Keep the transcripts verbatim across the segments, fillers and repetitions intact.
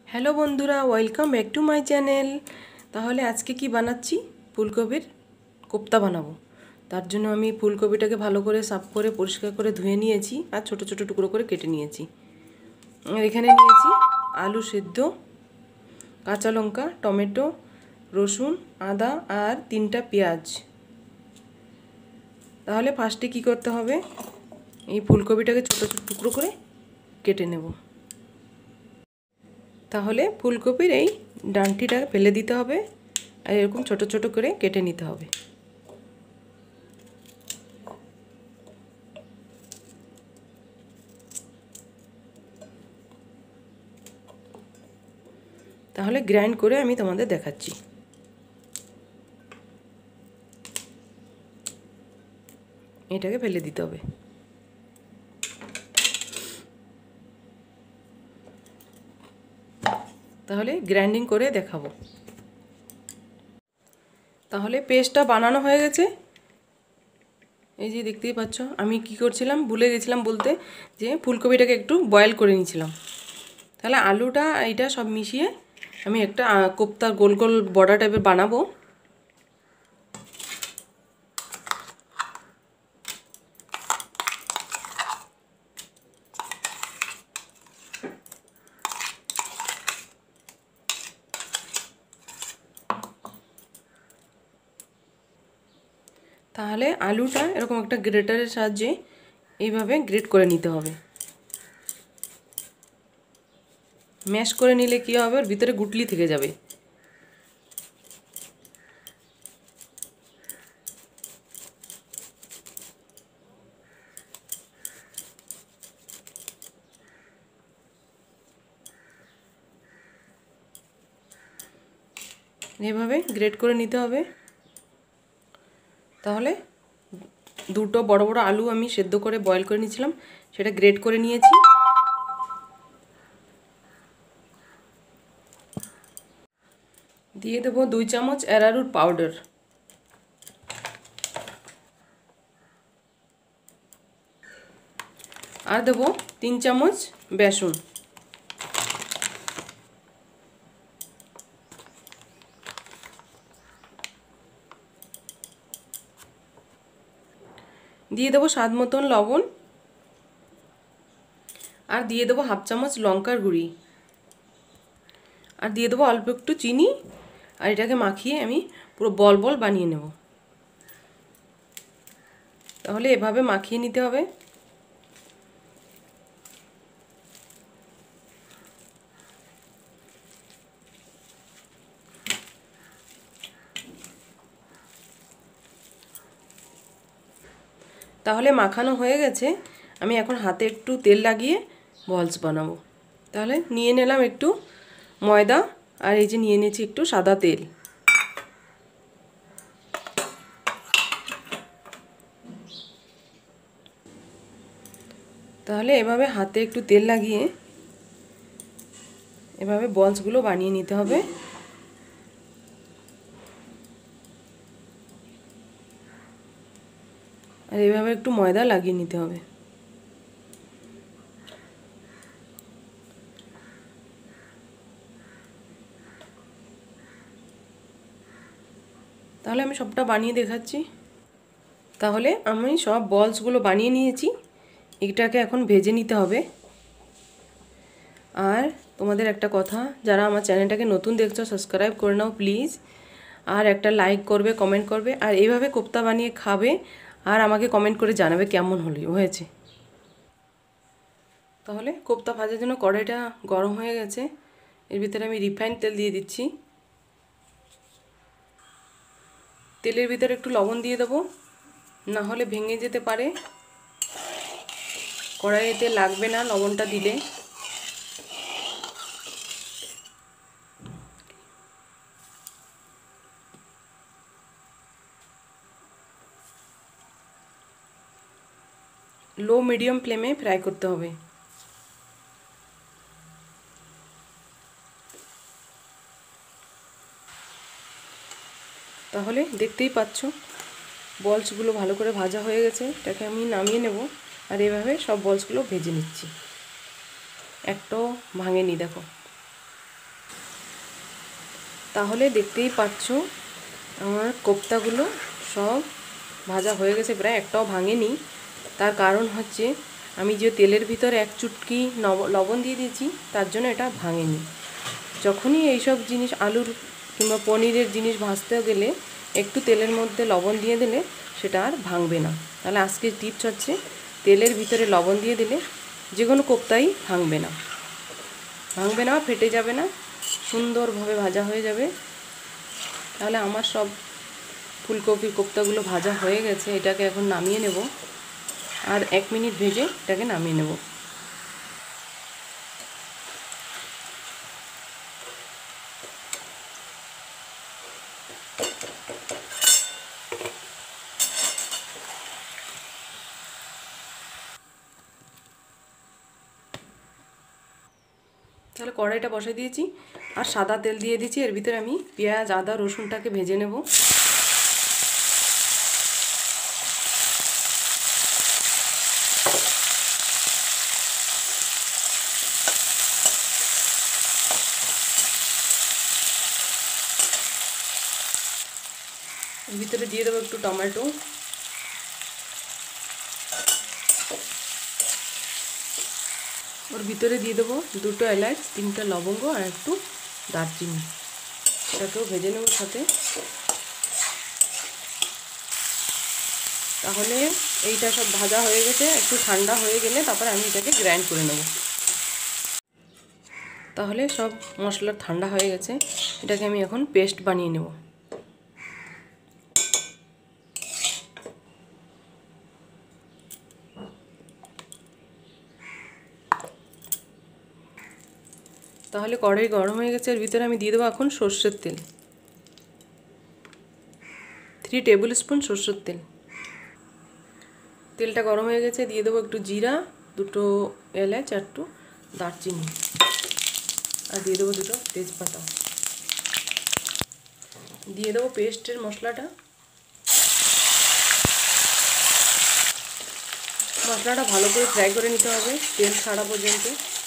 Hello বন্ধুরা, welcome back to my channel. তাহলে আজকে কি বানাচ্ছি? ফুলকপির কোপ্তা বানাবো। তার জন্য আমি ফুলকপিটাকে ভালো করে সাফ করে পরিষ্কার করে ধুয়ে নিয়েছি আর ছোট ছোট টুকরো করে কেটে নিয়েছি। আর এখানে নিয়েছি আলু সেদ্ধ, কাঁচা লঙ্কা, টমেটো, রসুন, আদা আর তিনটা পেঁয়াজ। তাহলে ফার্স্টে কি করতে হবে, এই ফুলকপিটাকে ছোট ছোট টুকরো করে কেটে নেব। তাহলে ফুলকপির এই ডাঁটিটা ফেলে দিতে হবে আর এরকম ছোট ছোট করে কেটে নিতে হবে। তাহলে গ্রাইন্ড করে আমি তোমাদের দেখাচ্ছি। এটাকে ফেলে দিতে হবে। তাহলে গ্রাইন্ডিং করে দেখাবো। তাহলে পেস্টটা বানানো হয়ে গেছে। এই যে দেখতেই পাচ্ছ, আমি কি করছিলাম ভুলে গেছিলাম বলতে, যে ফুলকপিটাকে একটু বয়েল করে নিয়েছিলাম। তাহলে আলুটা এইটা সব মিশিয়ে আমি একটা কোপ্তা গোল গোল বড়া টাইপের বানাবো। তাহলে আলুটা এরকম একটা গ্রেটারের সাহায্যে এইভাবে গ্রেট করে নিতে হবে। ম্যাশ করে নিলে কি হবে, ওর ভিতরে গুটলি থেকে যাবে। এইভাবে গ্রেট করে নিতে হবে। তাহলে দুটো বড় বড় আলু আমি সেদ্ধ করে বয়েল করে নিয়েছিলাম, সেটা গ্রেট করে নিয়েছি। দিয়ে দেবো দুই চামচ অ্যারারুট পাউডার, আর দেবো তিন চামচ বেসন। দিয়ে দেবো স্বাদ মতন লবণ, আর দিয়ে দেবো হাফ চামচ লঙ্কার গুঁড়ি, আর দিয়ে দেবো অল্প একটু চিনি। আর এটাকে মাখিয়ে আমি পুরো বল বল বানিয়ে নেব। তাহলে এভাবে মাখিয়ে নিতে হবে। তাহলে মাখানো হয়ে গেছে। আমি এখন হাতে একটু তেল লাগিয়ে বলস বানাবো। তাহলে নিয়ে নিলাম একটু ময়দা, আর এই যে নিয়ে নিয়েছি একটু সাদা তেল। তাহলে এভাবে হাতে একটু তেল লাগিয়ে এভাবে বলসগুলো বানিয়ে নিতে হবে। আর এইভাবে একটু ময়দা লাগিয়ে নিতে হবে। তাহলে আমি সবটা বানিয়ে দেখাচ্ছি। তাহলে আমি সব বলসগুলো বানিয়ে নিয়েছি। এটাকে এখন ভেজে নিতে হবে। আর তোমাদের একটা কথা, যারা আমার চ্যানেলটাকে নতুন দেখছো সাবস্ক্রাইব করে নাও প্লিজ, আর একটা লাইক করবে, কমেন্ট করবে, আর এইভাবে কোপ্তা বানিয়ে খাবে আর আমাকে কমেন্ট করে জানাবে কেমন হলো হয়েছে। তাহলে কোপ্তা ভাজার জন্য কড়াইটা গরম হয়ে গেছে। এর ভিতরে আমি রিফাইন্ড তেল দিয়ে দিচ্ছি। তেলের ভিতরে একটু লবণ দিয়ে দেবো, না হলে ভেঙে যেতে পারে। কড়াইতে লাগবে না লবণটা দিলে। লো মিডিয়াম ফ্লেমে ফ্রাই করতে হবে। তাহলে দেখতেই পাচ্ছ বলসগুলো ভালো করে ভাজা হয়ে গেছে। এটাকে আমি নামিয়ে নেব। আর এভাবে সব বলসগুলো ভেজে নিচ্ছি, একটাও ভাঙেনি। দেখো তাহলে দেখতেই পাচ্ছ আমার কোপ্তাগুলো সব ভাজা হয়ে গেছে, প্রায় একটাও ভাঙেনি। তার কারণ হচ্ছে আমি যে তেলের ভিতরে এক চুটকি লবণ দিয়ে দিয়েছি, তার জন্য এটা ভাঙেনি। যখনই এইসব জিনিস আলুর কিংবা পনিরের জিনিস ভাজতে গেলে একটু তেলের মধ্যে লবণ দিয়ে দিলে সেটা আর ভাঙবে না। তাহলে আজকের টিপস হচ্ছে তেলের ভিতরে লবণ দিয়ে দিলে যে কোনো কোপ্তাই ভাঙবে না, ভাঙবে না, ফেটে যাবে না, সুন্দরভাবে ভাজা হয়ে যাবে। তাহলে আমার সব ফুলকপির কোপ্তাগুলো ভাজা হয়ে গেছে। এটাকে এখন নামিয়ে নেব, আর এক মিনিট ভেজে এটাকে নামিয়ে নেব। তাহলে কড়াইটা বসে দিয়েছি আর সাদা তেল দিয়ে দিয়েছি। এর ভিতরে আমি পেঁয়াজ, আদা, রসুনটাকে ভেজে নেব। এর ভিতরে দিয়ে দেবো একটু টমেটো, ওর ভিতরে দিয়ে দেবো দুটো এলাচ, তিনটা লবঙ্গ আর একটু দারচিনি। এটাকেও ভেজে নেব সাথে। তাহলে এইটা সব ভাজা হয়ে গেছে, একটু ঠান্ডা হয়ে গেলে তারপরে আমি এটাকে গ্রাইন্ড করে নেব। তাহলে সব মশলা ঠান্ডা হয়ে গেছে, এটাকে আমি এখন পেস্ট বানিয়ে নেব। তাহলে কড়াই গরম হয়ে গেছে, এর ভিতরে আমি দিয়ে দেবো এখন সর্ষের তেল, থ্রি টেবিল স্পুন সর্ষের তেল। তেলটা গরম হয়ে গেছে, দিয়ে দেবো একটু জিরা, দুটো এলাচ আর একটু দারচিনি, আর দিয়ে দেবো দুটো তেজপাতা। দিয়ে দেবো পেস্টের মশলাটা। মশলাটা ভালো করে ফ্রাই করে নিতে হবে তেল ছাড়া পর্যন্ত।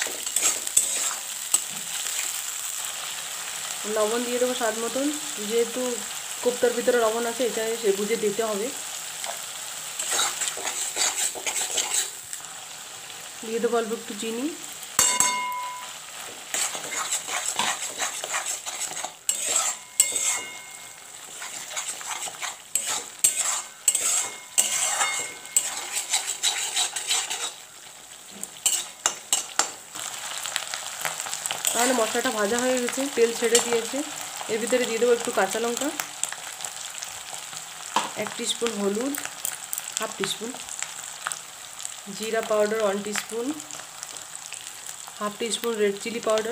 লবণ দিয়ে দেবো স্বাদ মতন, যেহেতু কোপ্তার ভিতরে লবণ আছে এটা সে বুঝে দিতে হবে। দিয়ে দেবো অল্প একটু চিনি, তাহলে মশলাটা ভাজা হয়ে গেছে, তেল ছেড়ে দিয়েছে। এর ভিতরে দিয়ে দেবো একটু কাঁচা লঙ্কা, এক টিস্পুন হলুদ, হাফ টিস্পুন জিরা powder, one teaspoon, half teaspoon red chilli powder,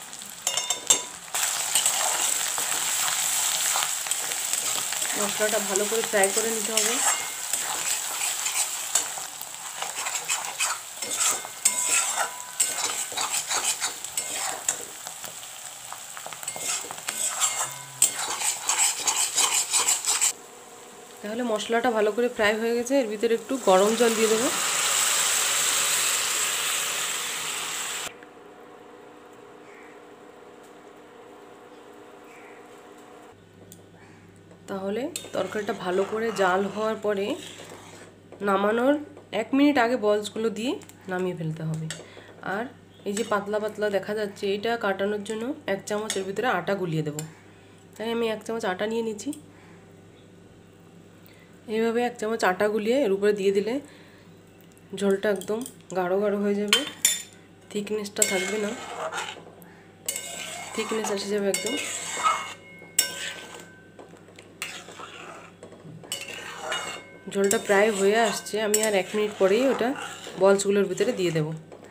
মশলাটা ভালো করে ফ্রাই করে নিতে হবে। তাহলে মশলাটা ভালো করে ফ্রাই হয়ে গেছে, এর ভিতরে একটু গরম জল দিয়ে দেবো। তাহলে তরকারিটা ভালো করে জাল হওয়ার পরে নামানোর এক মিনিট আগে বলসগুলো দিয়ে নামিয়ে ফেলতে হবে। আর এই যে পাতলা পাতলা দেখা যাচ্ছে, এটা কাটানোর জন্য এক চামচের ভিতরে আটা গুলিয়ে দেবো। তাই আমি এক চামচ আটা নিয়ে নিচ্ছি। এইভাবে এক চামচ আটা গুলিয়ে এর উপরে দিয়ে দিলে ঝোলটা একদম গাঢ় গাঢ় হয়ে যাবে, থিকনেসটা থাকবে না, থিকনেস এসে যাবে একদম। ঝোলটা প্রায় হয়ে আসছে, আমি আর এক মিনিট পরেই ওটা বলসগুলোর ভিতরে দিয়ে দেব।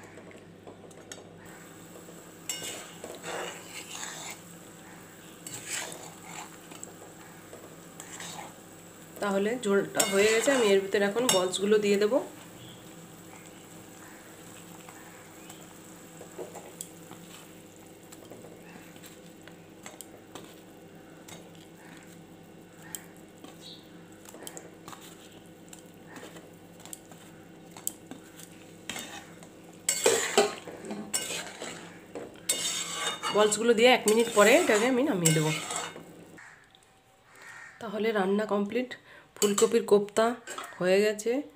তাহলে ঝোলটা হয়ে গেছে, আমি এর ভিতরে এখন বলসগুলো দিয়ে দেব। বলসগুলো দিয়ে এক মিনিট পরে এটাকে আমি নামিয়ে দেবো। তাহলে রান্না কমপ্লিট, ফুলকপির কোপ্তা হয়ে গেছে।